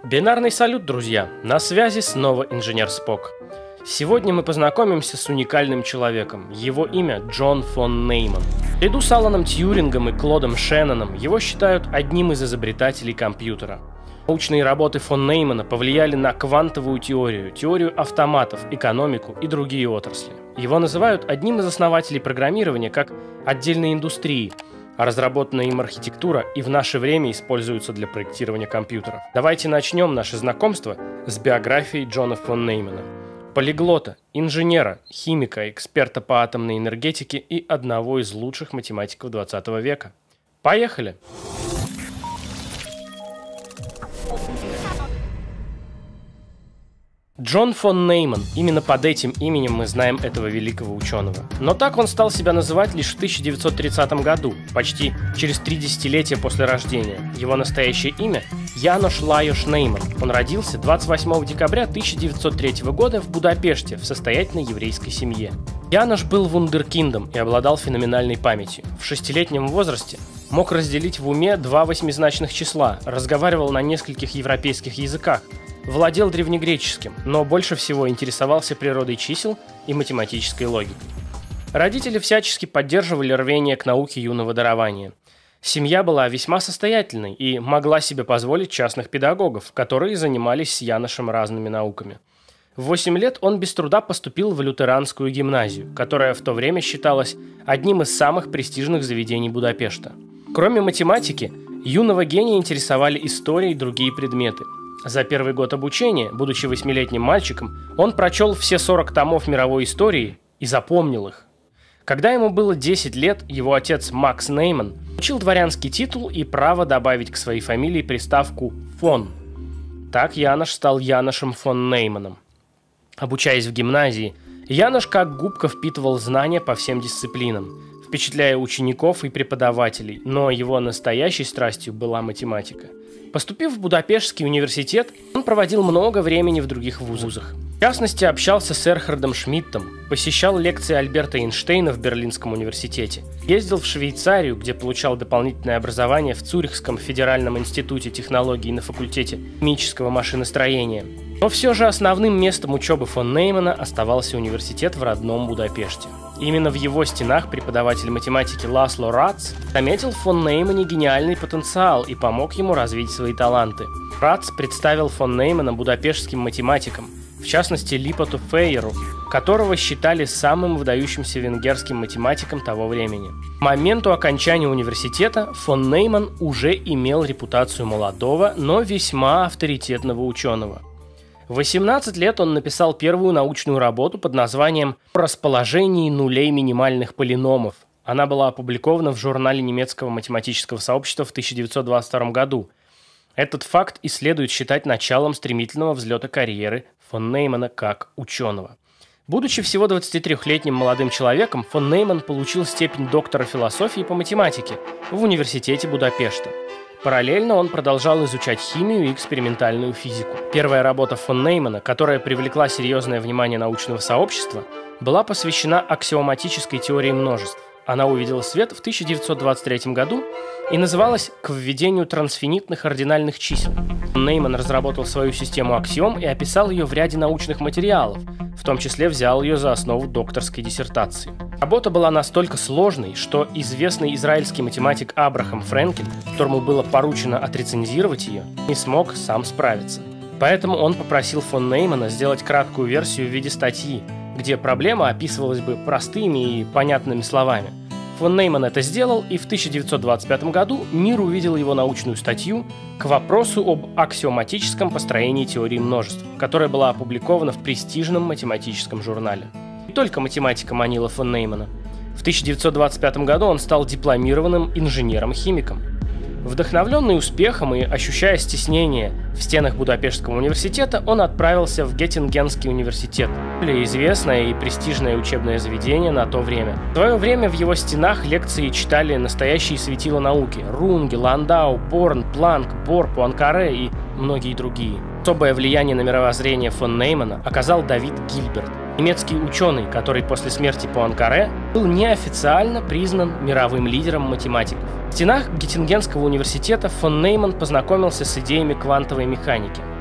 Бинарный салют, друзья! На связи снова инженер Спок. Сегодня мы познакомимся с уникальным человеком. Его имя Джон фон Нейман. Наряду с Аланом Тьюрингом и Клодом Шенноном его считают одним из изобретателей компьютера. Научные работы фон Неймана повлияли на квантовую теорию, теорию автоматов, экономику и другие отрасли. Его называют одним из основателей программирования как отдельной индустрии, а разработанная им архитектура и в наше время используется для проектирования компьютеров. Давайте начнем наше знакомство с биографией Джона фон Неймана. Полиглота, инженера, химика, эксперта по атомной энергетике и одного из лучших математиков 20 века. Поехали! Джон фон Нейман. Именно под этим именем мы знаем этого великого ученого. Но так он стал себя называть лишь в 1930 году, почти через 3 десятилетия после рождения. Его настоящее имя – Янош Лайош Нейман. Он родился 28 декабря 1903 года в Будапеште в состоятельной еврейской семье. Янош был вундеркиндом и обладал феноменальной памятью. В 6-летнем возрасте мог разделить в уме 2 восьмизначных числа, разговаривал на нескольких европейских языках, владел древнегреческим, но больше всего интересовался природой чисел и математической логикой. Родители всячески поддерживали рвение к науке юного дарования. Семья была весьма состоятельной и могла себе позволить частных педагогов, которые занимались с Яношем разными науками. В 8 лет он без труда поступил в лютеранскую гимназию, которая в то время считалась одним из самых престижных заведений Будапешта. Кроме математики, юного гения интересовали история и другие предметы. За первый год обучения, будучи 8-летним мальчиком, он прочел все 40 томов мировой истории и запомнил их. Когда ему было 10 лет, его отец Макс Нейман получил дворянский титул и право добавить к своей фамилии приставку «фон». Так Янош стал Яношем фон Нейманом. Обучаясь в гимназии, Янош как губка впитывал знания по всем дисциплинам, впечатляя учеников и преподавателей, но его настоящей страстью была математика. Поступив в Будапештский университет, он проводил много времени в других вузах. В частности, общался с Эрхардом Шмидтом, посещал лекции Альберта Эйнштейна в Берлинском университете, ездил в Швейцарию, где получал дополнительное образование в Цюрихском федеральном институте технологий на факультете химического машиностроения. Но все же основным местом учебы фон Неймана оставался университет в родном Будапеште. Именно в его стенах преподаватель математики Ласло Рац заметил в фон Неймане гениальный потенциал и помог ему развить свои таланты. Рац представил фон Неймана будапештским математикам, в частности Липоту Фейеру, которого считали самым выдающимся венгерским математиком того времени. К моменту окончания университета фон Нейман уже имел репутацию молодого, но весьма авторитетного ученого. В 18 лет он написал первую научную работу под названием «О расположении нулей минимальных полиномов». Она была опубликована в журнале немецкого математического сообщества в 1922 году. Этот факт и следует считать началом стремительного взлета карьеры фон Неймана как ученого. Будучи всего 23-летним молодым человеком, фон Нейман получил степень доктора философии по математике в университете Будапешта. Параллельно он продолжал изучать химию и экспериментальную физику. Первая работа фон Неймана, которая привлекла серьезное внимание научного сообщества, была посвящена аксиоматической теории множеств. Она увидела свет в 1923 году и называлась «К введению трансфинитных ординальных чисел». Фон Нейман разработал свою систему аксиом и описал ее в ряде научных материалов, в том числе взял ее за основу докторской диссертации. Работа была настолько сложной, что известный израильский математик Абрахам Френкель, которому было поручено отрецензировать ее, не смог сам справиться. Поэтому он попросил фон Неймана сделать краткую версию в виде статьи, где проблема описывалась бы простыми и понятными словами. Фон Нейман это сделал, и в 1925 году мир увидел его научную статью к вопросу об аксиоматическом построении теории множеств, которая была опубликована в престижном математическом журнале. Не только математика манила фон Неймана. В 1925 году он стал дипломированным инженером-химиком. Вдохновленный успехом и ощущая стеснение в стенах Будапештского университета, он отправился в Геттингенский университет, более известное и престижное учебное заведение на то время. В свое время в его стенах лекции читали настоящие светила науки – Рунге, Ландау, Борн, Планк, Бор, Пуанкаре и многие другие. Особое влияние на мировоззрение фон Неймана оказал Давид Гильберт, немецкий ученый, который после смерти Пуанкаре был неофициально признан мировым лидером математиков. В стенах Геттингенского университета фон Нейман познакомился с идеями квантовой механики.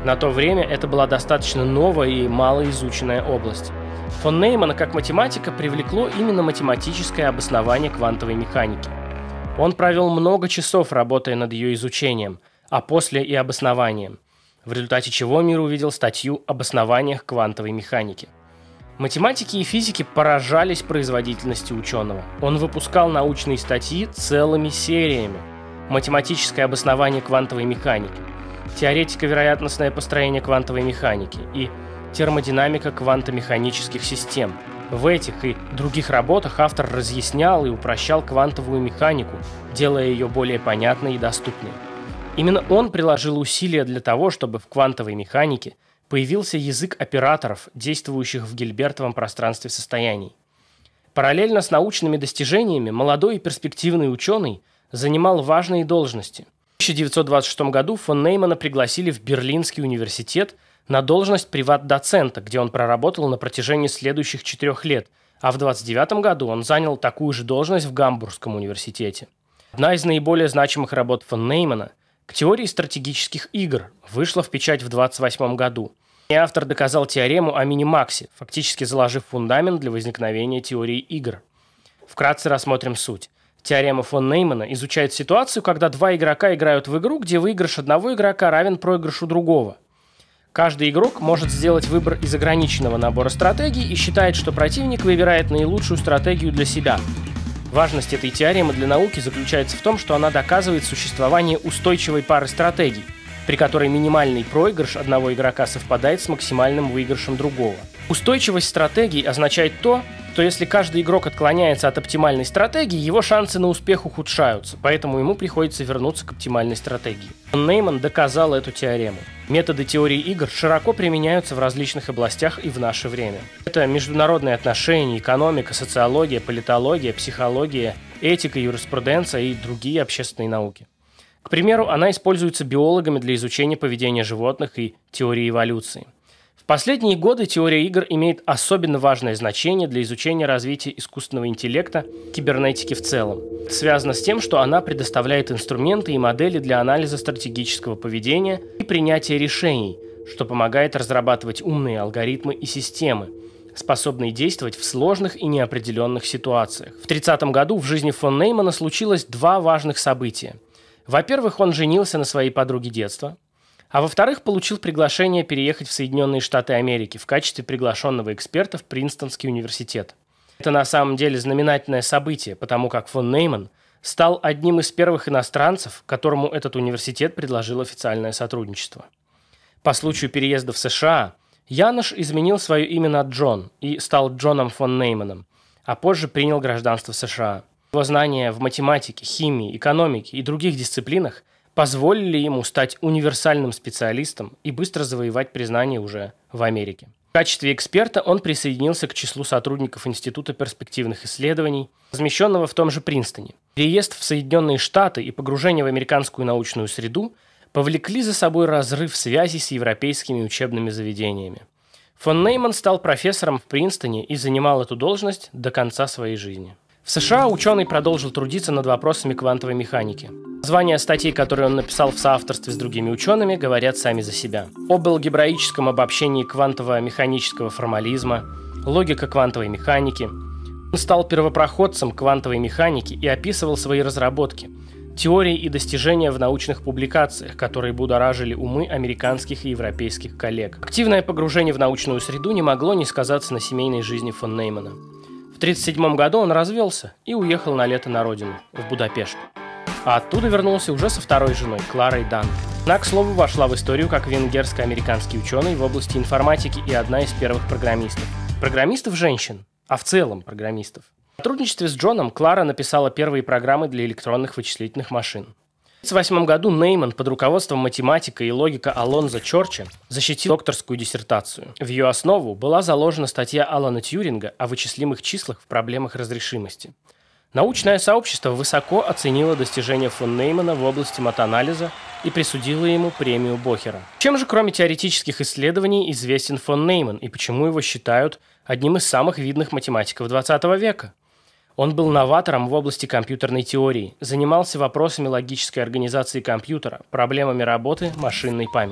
На то время это была достаточно новая и малоизученная область. Фон Неймана как математика привлекло именно математическое обоснование квантовой механики. Он провел много часов, работая над ее изучением, а после и обоснованием, в результате чего мир увидел статью об основаниях квантовой механики. Математики и физики поражались производительностью ученого. Он выпускал научные статьи целыми сериями. Математическое обоснование квантовой механики, теоретико-вероятностное построение квантовой механики и термодинамика квантомеханических систем. В этих и других работах автор разъяснял и упрощал квантовую механику, делая ее более понятной и доступной. Именно он приложил усилия для того, чтобы в квантовой механике появился язык операторов, действующих в гильбертовом пространстве состояний. Параллельно с научными достижениями молодой и перспективный ученый занимал важные должности. В 1926 году фон Неймана пригласили в Берлинский университет на должность приват-доцента, где он проработал на протяжении следующих 4 лет, а в 1929 году он занял такую же должность в Гамбургском университете. Одна из наиболее значимых работ фон Неймана «К теории стратегических игр» вышла в печать в 1928 году. И автор доказал теорему о минимаксе, фактически заложив фундамент для возникновения теории игр. Вкратце рассмотрим суть. Теорема фон Неймана изучает ситуацию, когда два игрока играют в игру, где выигрыш одного игрока равен проигрышу другого. Каждый игрок может сделать выбор из ограниченного набора стратегий и считает, что противник выбирает наилучшую стратегию для себя. Важность этой теоремы для науки заключается в том, что она доказывает существование устойчивой пары стратегий, при которой минимальный проигрыш одного игрока совпадает с максимальным выигрышем другого. Устойчивость стратегий означает то, что если каждый игрок отклоняется от оптимальной стратегии, его шансы на успех ухудшаются, поэтому ему приходится вернуться к оптимальной стратегии. Фон Нейман доказал эту теорему. Методы теории игр широко применяются в различных областях и в наше время. Это международные отношения, экономика, социология, политология, психология, этика, юриспруденция и другие общественные науки. К примеру, она используется биологами для изучения поведения животных и теории эволюции. В последние годы теория игр имеет особенно важное значение для изучения развития искусственного интеллекта, кибернетики в целом. Это связано с тем, что она предоставляет инструменты и модели для анализа стратегического поведения и принятия решений, что помогает разрабатывать умные алгоритмы и системы, способные действовать в сложных и неопределенных ситуациях. В 1930 году в жизни фон Неймана случилось два важных события. Во-первых, он женился на своей подруге детства, а во-вторых, получил приглашение переехать в Соединенные Штаты Америки в качестве приглашенного эксперта в Принстонский университет. Это на самом деле знаменательное событие, потому как фон Нейман стал одним из первых иностранцев, которому этот университет предложил официальное сотрудничество. По случаю переезда в США Янош изменил свое имя на Джон и стал Джоном фон Нейманом, а позже принял гражданство США. Его знания в математике, химии, экономике и других дисциплинах позволили ему стать универсальным специалистом и быстро завоевать признание уже в Америке. В качестве эксперта он присоединился к числу сотрудников Института перспективных исследований, размещенного в том же Принстоне. Переезд в Соединенные Штаты и погружение в американскую научную среду повлекли за собой разрыв связей с европейскими учебными заведениями. Фон Нейман стал профессором в Принстоне и занимал эту должность до конца своей жизни. В США ученый продолжил трудиться над вопросами квантовой механики. Названия статей, которые он написал в соавторстве с другими учеными, говорят сами за себя. Об алгебраическом обобщении квантово-механического формализма, логика квантовой механики. Он стал первопроходцем квантовой механики и описывал свои разработки, теории и достижения в научных публикациях, которые будоражили умы американских и европейских коллег. Активное погружение в научную среду не могло не сказаться на семейной жизни фон Неймана. В 1937 году он развелся и уехал на лето на родину, в Будапешт. А оттуда вернулся уже со второй женой, Кларой Дан. Она, к слову, вошла в историю как венгерско-американский ученый в области информатики и одна из первых программистов. Программистов женщин, а в целом программистов. В сотрудничестве с Джоном Клара написала первые программы для электронных вычислительных машин. В 1938 году Нейман под руководством математика и логика Алонзо Чорча защитил докторскую диссертацию. В ее основу была заложена статья Алана Тьюринга о вычислимых числах в проблемах разрешимости. Научное сообщество высоко оценило достижения фон Неймана в области матанализа и присудило ему премию Бохера. Чем же, кроме теоретических исследований, известен фон Нейман и почему его считают одним из самых видных математиков XX века? Он был новатором в области компьютерной теории, занимался вопросами логической организации компьютера, проблемами работы машинной памяти.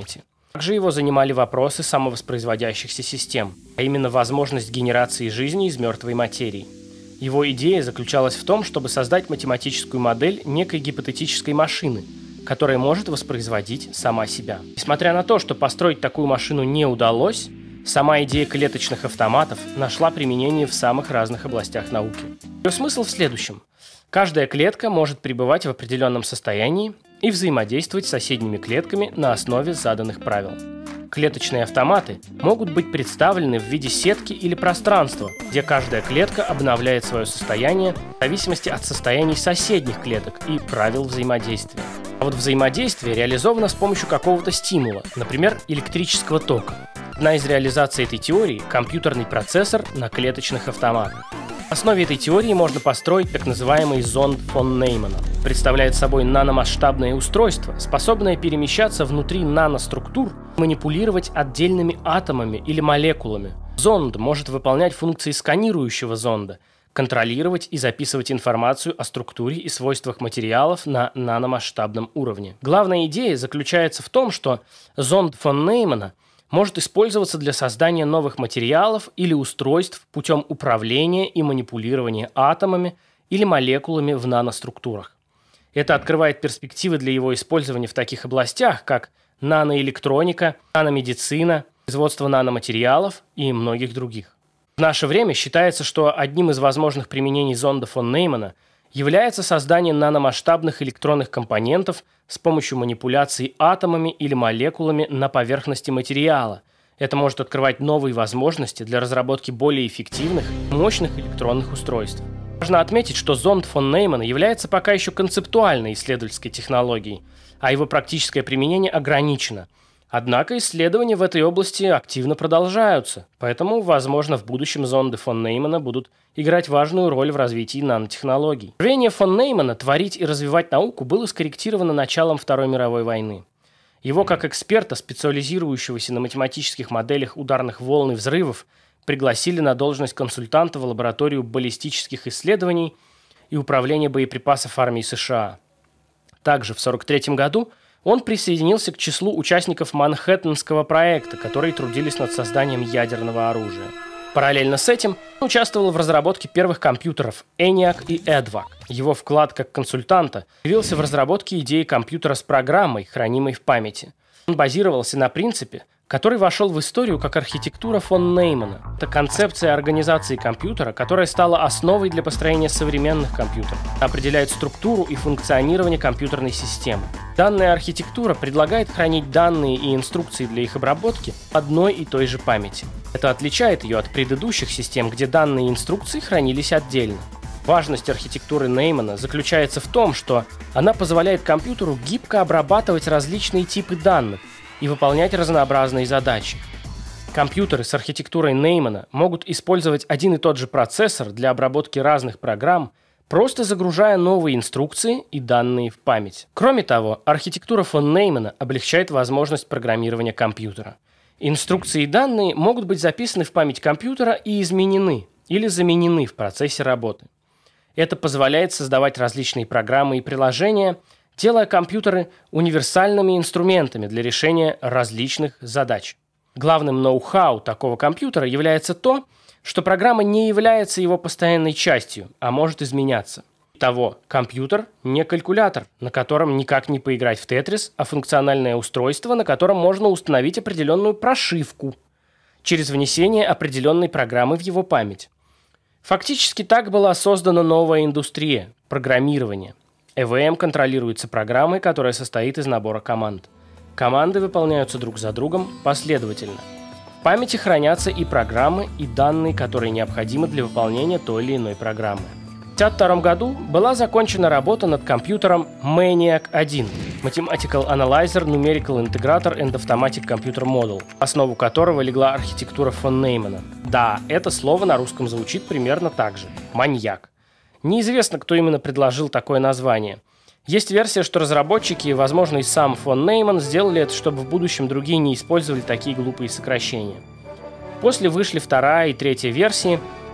Также его занимали вопросы самовоспроизводящихся систем, а именно возможность генерации жизни из мертвой материи. Его идея заключалась в том, чтобы создать математическую модель некой гипотетической машины, которая может воспроизводить сама себя. Несмотря на то, что построить такую машину не удалось, сама идея клеточных автоматов нашла применение в самых разных областях науки. Ее смысл в следующем. Каждая клетка может пребывать в определенном состоянии и взаимодействовать с соседними клетками на основе заданных правил. Клеточные автоматы могут быть представлены в виде сетки или пространства, где каждая клетка обновляет свое состояние в зависимости от состояний соседних клеток и правил взаимодействия. А вот взаимодействие реализовано с помощью какого-то стимула, например, электрического тока. Одна из реализаций этой теории – компьютерный процессор на клеточных автоматах. В основе этой теории можно построить так называемый зонд фон Неймана. Представляет собой наномасштабное устройство, способное перемещаться внутри наноструктур, манипулировать отдельными атомами или молекулами. Зонд может выполнять функции сканирующего зонда, контролировать и записывать информацию о структуре и свойствах материалов на наномасштабном уровне. Главная идея заключается в том, что зонд фон Неймана может использоваться для создания новых материалов или устройств путем управления и манипулирования атомами или молекулами в наноструктурах. Это открывает перспективы для его использования в таких областях, как наноэлектроника, наномедицина, производство наноматериалов и многих других. В наше время считается, что одним из возможных применений зонда фон Неймана является создание наномасштабных электронных компонентов с помощью манипуляций атомами или молекулами на поверхности материала. Это может открывать новые возможности для разработки более эффективных, мощных электронных устройств. Важно отметить, что зонд фон Неймана является пока еще концептуальной исследовательской технологией, а его практическое применение ограничено. Однако исследования в этой области активно продолжаются, поэтому, возможно, в будущем зонды фон Неймана будут играть важную роль в развитии нанотехнологий. Рвение фон Неймана творить и развивать науку было скорректировано началом Второй мировой войны. Его, как эксперта, специализирующегося на математических моделях ударных волн и взрывов, пригласили на должность консультанта в лабораторию баллистических исследований и управления боеприпасов армии США. Также в 1943 году он присоединился к числу участников Манхэттенского проекта, которые трудились над созданием ядерного оружия. Параллельно с этим он участвовал в разработке первых компьютеров ENIAC и EDVAC. Его вклад как консультанта явился в разработке идеи компьютера с программой, хранимой в памяти. Он базировался на принципе, который вошел в историю как архитектура фон Неймана. Это концепция организации компьютера, которая стала основой для построения современных компьютеров. Определяет структуру и функционирование компьютерной системы. Данная архитектура предлагает хранить данные и инструкции для их обработки в одной и той же памяти. Это отличает ее от предыдущих систем, где данные и инструкции хранились отдельно. Важность архитектуры Неймана заключается в том, что она позволяет компьютеру гибко обрабатывать различные типы данных и выполнять разнообразные задачи. Компьютеры с архитектурой Неймана могут использовать один и тот же процессор для обработки разных программ, просто загружая новые инструкции и данные в память. Кроме того, архитектура фон Неймана облегчает возможность программирования компьютера. Инструкции и данные могут быть записаны в память компьютера и изменены или заменены в процессе работы. Это позволяет создавать различные программы и приложения, делая компьютеры универсальными инструментами для решения различных задач. Главным ноу-хау такого компьютера является то, что программа не является его постоянной частью, а может изменяться. Итого, компьютер не калькулятор, на котором никак не поиграть в Тетрис, а функциональное устройство, на котором можно установить определенную прошивку через внесение определенной программы в его память. Фактически так была создана новая индустрия – программирование. ЭВМ контролируется программой, которая состоит из набора команд. Команды выполняются друг за другом последовательно. В памяти хранятся и программы, и данные, которые необходимы для выполнения той или иной программы. В 1952 году была закончена работа над компьютером MANIAC-1 Mathematical Analyzer Numerical Integrator and Automatic Computer Model, в основу которого легла архитектура фон Неймана. Да, это слово на русском звучит примерно так же – маньяк. Неизвестно, кто именно предложил такое название. Есть версия, что разработчики, возможно, и сам фон Нейман, сделали это, чтобы в будущем другие не использовали такие глупые сокращения. После вышли вторая и третья версии,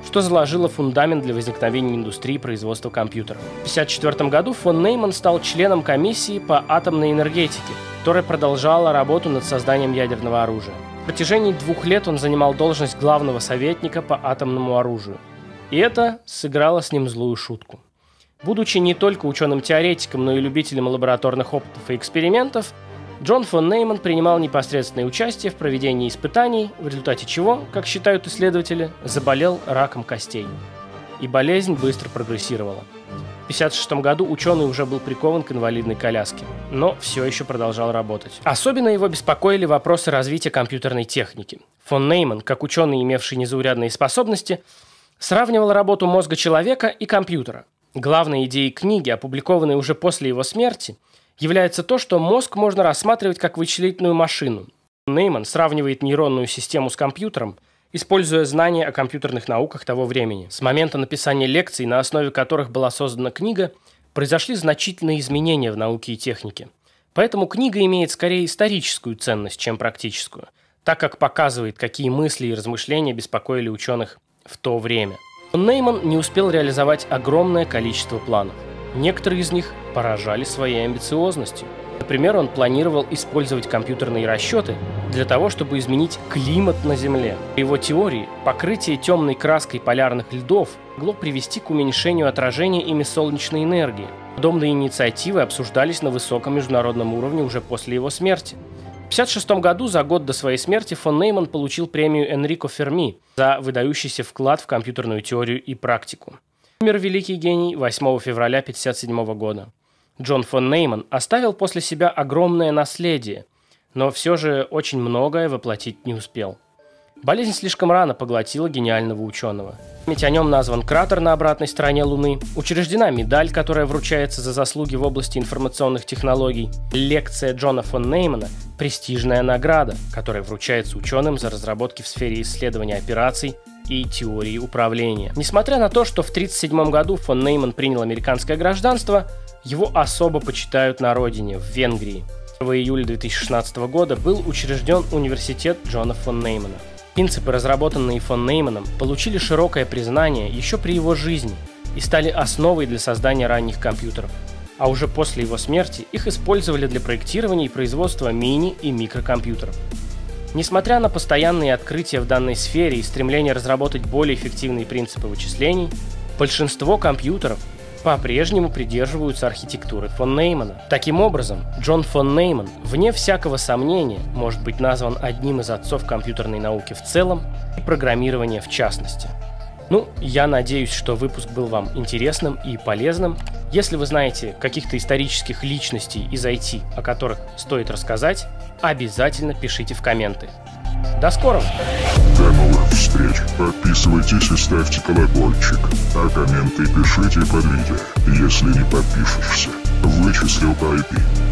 что заложило фундамент для возникновения индустрии производства компьютеров. В 1954 году фон Нейман стал членом комиссии по атомной энергетике, которая продолжала работу над созданием ядерного оружия. В протяжении 2 лет он занимал должность главного советника по атомному оружию. И это сыграло с ним злую шутку. Будучи не только ученым-теоретиком, но и любителем лабораторных опытов и экспериментов, Джон фон Нейман принимал непосредственное участие в проведении испытаний, в результате чего, как считают исследователи, заболел раком костей. И болезнь быстро прогрессировала. В 1956 году ученый уже был прикован к инвалидной коляске, но все еще продолжал работать. Особенно его беспокоили вопросы развития компьютерной техники. Фон Нейман, как ученый, имевший незаурядные способности, сравнивал работу мозга человека и компьютера. Главной идеей книги, опубликованной уже после его смерти, является то, что мозг можно рассматривать как вычислительную машину. Нейман сравнивает нейронную систему с компьютером, используя знания о компьютерных науках того времени. С момента написания лекций, на основе которых была создана книга, произошли значительные изменения в науке и технике. Поэтому книга имеет скорее историческую ценность, чем практическую, так как показывает, какие мысли и размышления беспокоили ученых в то время. Нейман не успел реализовать огромное количество планов. Некоторые из них поражали своей амбициозностью. Например, он планировал использовать компьютерные расчеты для того, чтобы изменить климат на Земле. По его теории, покрытие темной краской полярных льдов могло привести к уменьшению отражения ими солнечной энергии. Подобные инициативы обсуждались на высоком международном уровне уже после его смерти. В 1956 году, за год до своей смерти, фон Нейман получил премию Энрико Ферми за выдающийся вклад в компьютерную теорию и практику. Умер великий гений 8 февраля 1957 года. Джон фон Нейман оставил после себя огромное наследие, но все же очень многое воплотить не успел. Болезнь слишком рано поглотила гениального ученого. Ведь о нем назван кратер на обратной стороне Луны, учреждена медаль, которая вручается за заслуги в области информационных технологий, лекция Джона фон Неймана – престижная награда, которая вручается ученым за разработки в сфере исследования операций и теории управления. Несмотря на то, что в 1937 году фон Нейман принял американское гражданство, его особо почитают на родине, в Венгрии. 1 июля 2016 года был учрежден университет Джона фон Неймана. Принципы, разработанные фон Нейманом, получили широкое признание еще при его жизни и стали основой для создания ранних компьютеров. А уже после его смерти их использовали для проектирования и производства мини- и микрокомпьютеров. Несмотря на постоянные открытия в данной сфере и стремление разработать более эффективные принципы вычислений, большинство компьютеров по-прежнему придерживаются архитектуры фон Неймана. Таким образом, Джон фон Нейман, вне всякого сомнения, может быть назван одним из отцов компьютерной науки в целом и программирования в частности. Я надеюсь, что выпуск был вам интересным и полезным. Если вы знаете каких-то исторических личностей из IT, о которых стоит рассказать, обязательно пишите в комменты. До скорого! До новых встреч! Подписывайтесь и ставьте колокольчик, а комменты пишите под видео. Если не подпишешься, вычислил по IP.